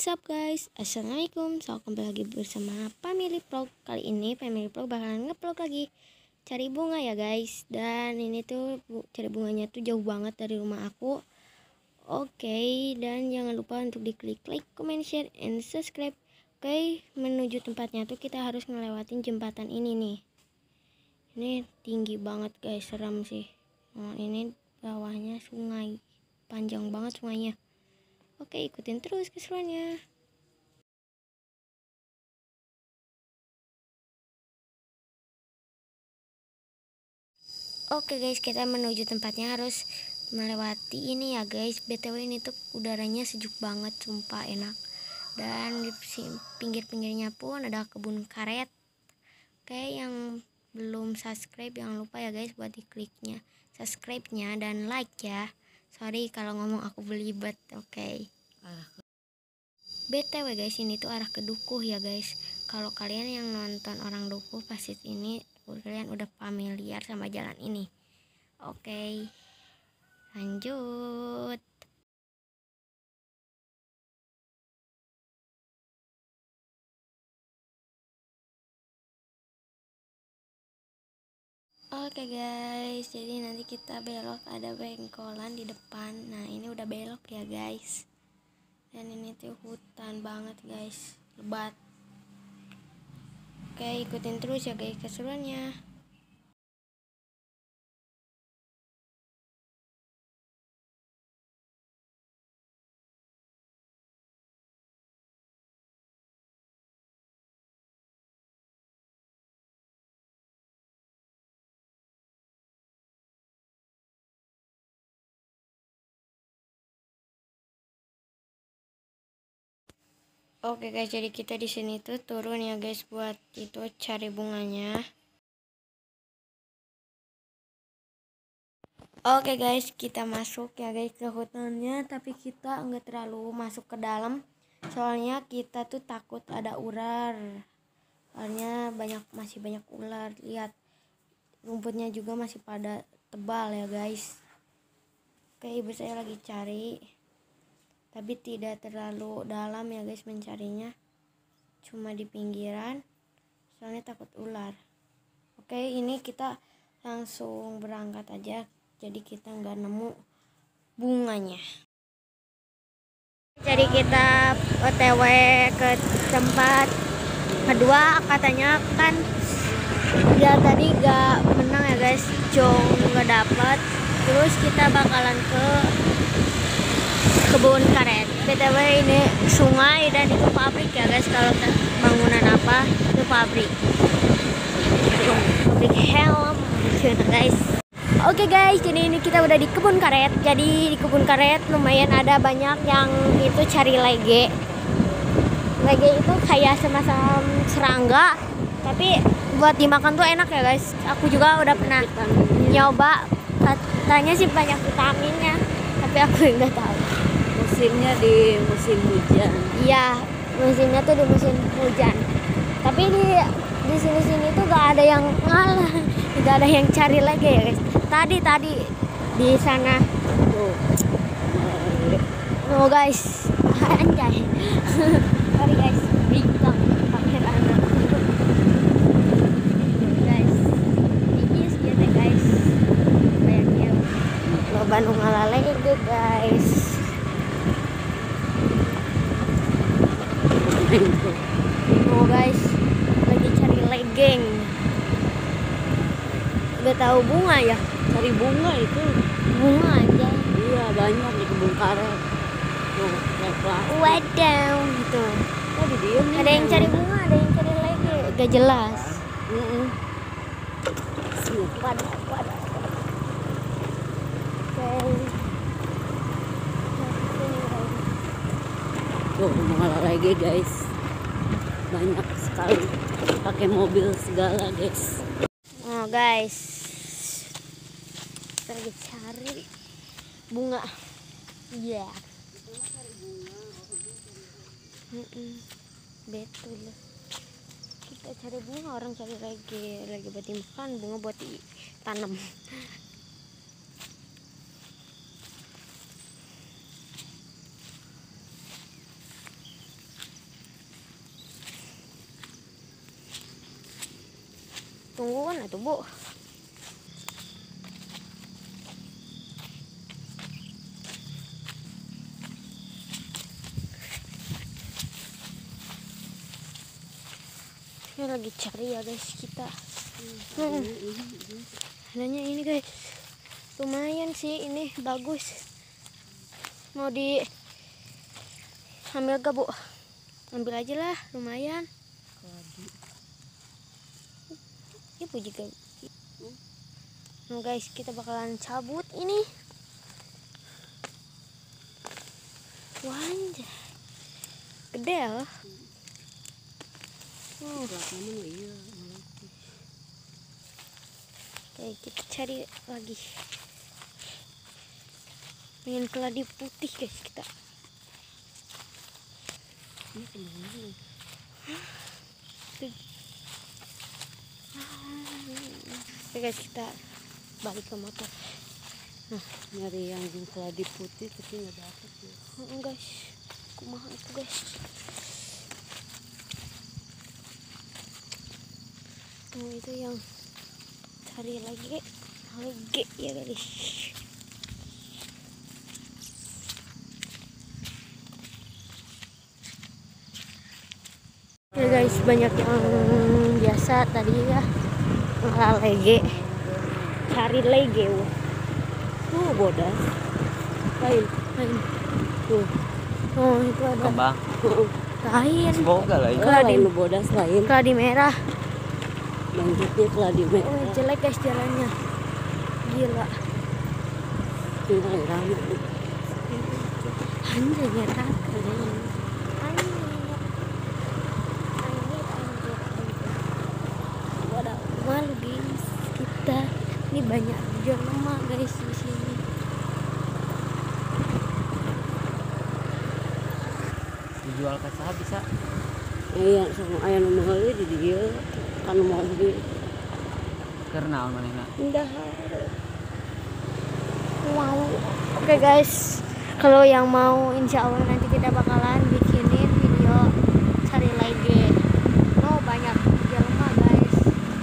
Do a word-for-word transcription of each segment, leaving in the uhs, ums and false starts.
What's up guys, assalamualaikum. So kembali lagi bersama Family Vlog. Kali ini Family Vlog bakalan nge-vlog lagi cari bunga ya guys. Dan ini tuh bu, cari bunganya tuh jauh banget dari rumah aku. Oke, dan jangan lupa untuk diklik like, comment, share, and subscribe. Oke, menuju tempatnya tuh kita harus ngelewatin jembatan ini nih. Ini tinggi banget guys, seram sih. Nah, ini bawahnya sungai, panjang banget sungainya. Oke, ikutin terus keseruannya. Oke guys, kita menuju tempatnya harus melewati ini ya guys. B T W ini tuh udaranya sejuk banget, sumpah enak. Dan di pinggir-pinggirnya pun ada kebun karet. Oke, yang belum subscribe jangan lupa ya guys buat dikliknya subscribe-nya dan like ya. Sorry kalau ngomong aku belibet, oke. B T W guys, ini tuh arah ke Dukuh ya guys. Kalau kalian yang nonton orang Dukuh pasti ini kalian udah familiar sama jalan ini. Oke, lanjut. Oke guys, jadi nanti kita belok, ada bengkolan di depan. Nah ini udah belok ya guys. Dan ini tuh hutan banget guys, lebat. Oke, ikutin terus ya guys keseruannya. Oke guys, jadi kita di sini tuh turun ya guys buat itu cari bunganya. Oke guys, kita masuk ya guys ke hutannya, tapi kita nggak terlalu masuk ke dalam. Soalnya kita tuh takut ada ular. Soalnya banyak masih banyak ular. Lihat rumputnya juga masih pada tebal ya guys. Oke, ibu saya lagi cari, tapi tidak terlalu dalam ya guys mencarinya, cuma di pinggiran soalnya takut ular. Oke, ini kita langsung berangkat aja, jadi kita nggak nemu bunganya. Jadi kita O T W ke tempat kedua, katanya kan dia tadi nggak menang ya guys, jong nggak dapat. Terus kita bakalan ke kebun karet. B T W ini sungai dan itu pabrik ya guys. Kalau bangunan apa itu pabrik, pabrik helm gitu guys. Oke guys, jadi ini kita udah di kebun karet. Jadi di kebun karet lumayan ada banyak yang itu cari lege. Lege itu kayak semacam serangga, tapi buat dimakan tuh enak ya guys. Aku juga udah pernah nyoba, katanya sih banyak vitaminnya, tapi aku nggak tahu. Musimnya di musim hujan. Iya, musimnya tuh di musim hujan. Tapi di di sini-sini tuh gak ada yang ngalah, gak ada yang cari lagi ya guys. Tadi tadi di sana. Tuh. No guys, anjay. Sorry guys, bintang kamera anak. Guys, ini gitu guys. Bayangnya lo Bandung ngalah lagi guys. Oh guys, lagi cari legeng. Udah tahu bunga ya? Cari bunga itu. Bunga aja. Iya, banyak di kebun karet. Tuh, kayak plastik. Wadaw gitu. Tadi dia Ada yang cari bunga, ada yang cari lege. Gak jelas. Heeh. Wadah, wadah. Oke. Tuh, malah lagi guys. Banyak sekali pakai mobil segala guys. Oh guys, kita lagi cari bunga. Iya. Yeah. Betul. Kita cari bunga, orang cari lagi lagi buat dimakan, bunga buat ditanam. Tungguan atuh Bu. Ini lagi cari ya guys kita. Hmm. Adanya ini guys. Lumayan sih ini, bagus. Mau di ambil gak Bu? Ambil aja lah, lumayan. Ibu juga. Nah guys, kita bakalan cabut ini. Wanja, gede loh. Oh. Oke, kita cari lagi. Pengen keladi putih guys kita. Oke guys, kita balik ke motor. Nah, nyari yang keladi putih tapi nggak dapet ya. Oh, guys, kumaha itu guys. Tuh itu yang cari lagi, lagi ya guys. Ya guys, banyak yang biasa tadi ya malah lege, cari lege. Tuh bodas. Lain, lain. Tuh. Oh, itu ada. Kembang. Lain. Semoga lah ya. Keladi lu bodas lain. Keladi merah. Lanjutnya keladi merah. Oh, jelek guys jalannya. Gila. Tinggal rame. Anjir merah. Anjir. Anjir, anjir, anjir. Waduh, malu guys. Kita ini banyak jelema guys di sini. Dijual ke saha bisa? Iya, sama ayah nu meuli di dieu kan mau beli. Karena manehna. Indah. Wow. Oke guys, kalau yang mau insya Allah nanti kita bakalan bikinin video cari lagi. Oh banyak jelema guys.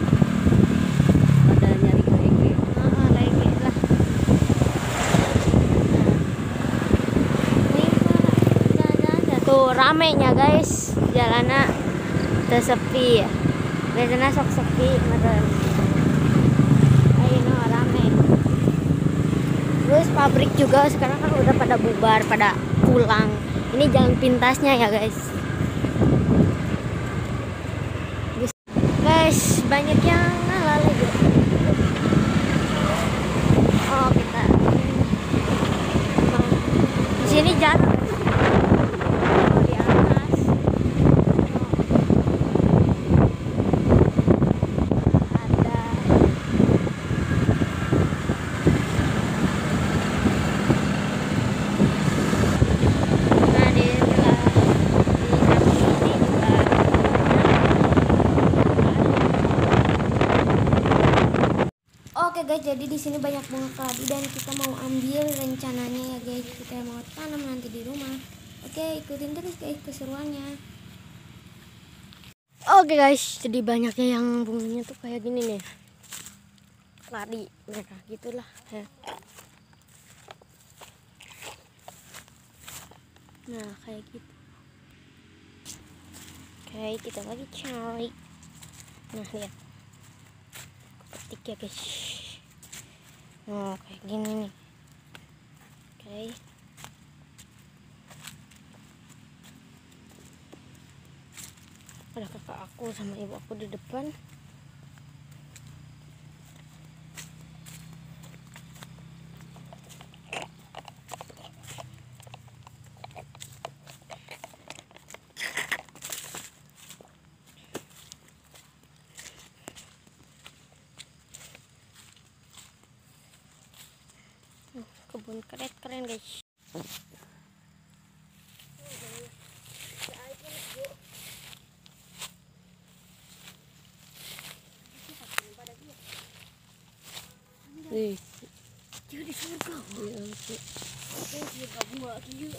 Pada nyari lagi. Ah, lagi lah. Ini mah tuh ramenya guys, jalannya tersepi ya. Biasanya sok sepi meren. Ayo no rame. Terus pabrik juga sekarang kan udah pada bubar, pada pulang. Ini jalan pintasnya ya guys. Guys, banyak yang ngalah lagi. Oh kita. Di sini jalan. Oh, di atas. Ada. Nah, di sebelah di samping ini juga. Oke guys, jadi di sini banyak bunga keladi dan kita mau ambil rencananya ya guys. Kita mau tanam nanti di rumah. Oke, ikutin terus guys keseruannya. Oke guys, jadi banyaknya yang bunganya tuh kayak gini nih. Keladi mereka gitulah ya. Nah, kayak gitu. Oke, kita lagi cari. Nah, lihat. Petik ya guys. Oh kayak gini nih. Oke. Ada kakak aku sama ibu aku di depan. Kebun keren keren guys. Nih, Jadi surga. iya, Surga bunga kieu.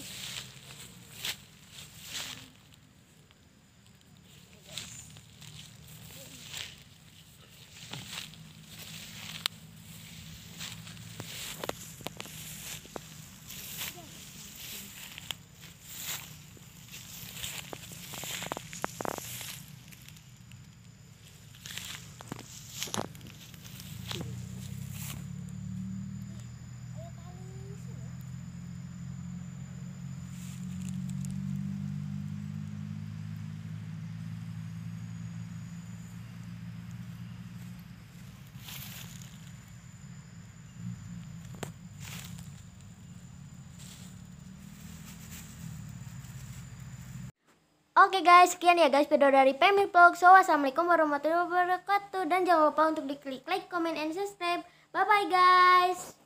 Oke guys, sekian ya guys video dari Pemi Vlog. So, wassalamualaikum warahmatullahi wabarakatuh. Dan jangan lupa untuk diklik like, comment, and subscribe. Bye bye guys.